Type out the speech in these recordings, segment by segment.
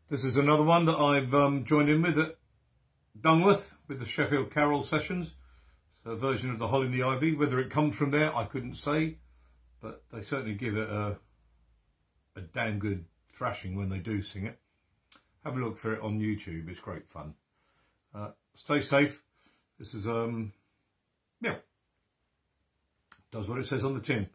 This is another one that I've joined in with at Dungworth with the Sheffield Carol sessions. It's a version of the Holly and the Ivy. Whether it comes from there, I couldn't say, but they certainly give it a damn good thrashing when they do sing it. Have a look for it on YouTube. It's great fun. Stay safe. This is yeah, does what it says on the tin.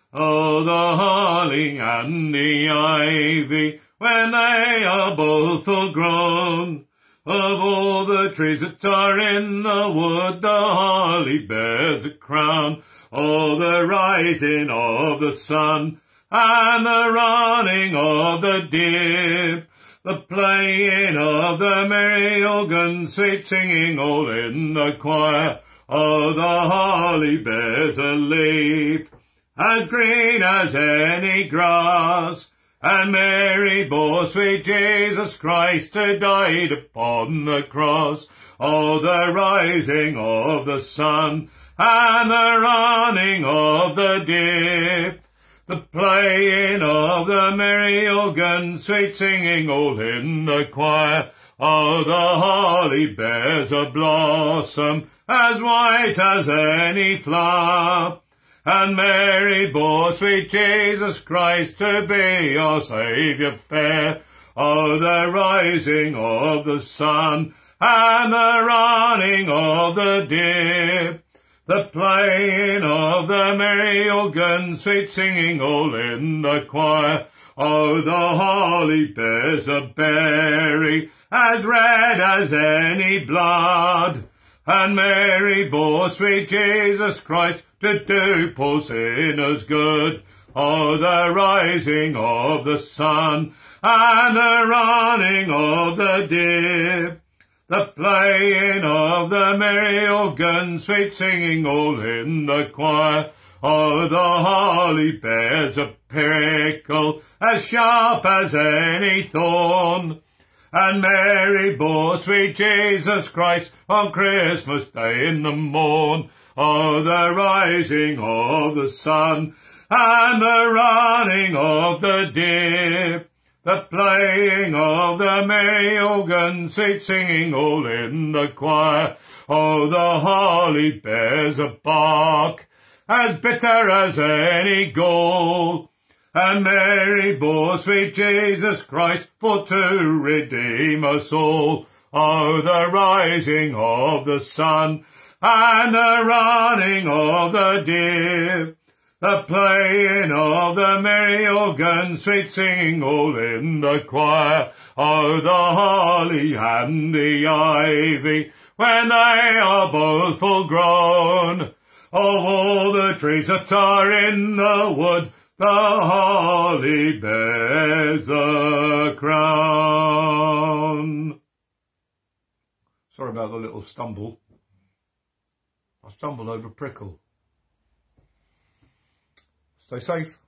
Oh, the holly and the ivy, when they are both full grown, of all the trees that are in the wood, the holly bears a crown. Oh, the rising of the sun, and the running of the deer, the playing of the merry organ, sweet singing all in the choir. Oh, the holly bears a leaf as green as any grass, and Mary bore sweet Jesus Christ, who died upon the cross. Oh, the rising of the sun, and the running of the deer, the playing of the merry organ, sweet singing all in the choir. Oh, the holly bears a blossom as white as any flower, and Mary bore sweet Jesus Christ, to be our Saviour fair. Oh, the rising of the sun, and the running of the deer, the playing of the merry organ, sweet singing all in the choir. Oh, the holly bears a berry as red as any blood, and Mary bore sweet Jesus Christ, to do poor sinners good. Oh, the rising of the sun, and the running of the deer, the playing of the merry organ, sweet singing all in the choir. Oh, the holly bears a prickle as sharp as any thorn, and Mary bore sweet Jesus Christ on Christmas Day in the morn. Oh, the rising of the sun, and the running of the deer, the playing of the merry organ, sweet singing all in the choir. Oh, the holly bears a bark as bitter as any gall, and Mary bore sweet Jesus Christ, for to redeem us all. Oh, the rising of the sun, and the running of the deer, the playing of the merry organ, sweet singing all in the choir. Oh, the holly and the ivy, when they are both full grown, of all the trees that are in the wood, the holly bears a crown. Sorry about the little stumble. I stumbled over a prickle. Stay safe.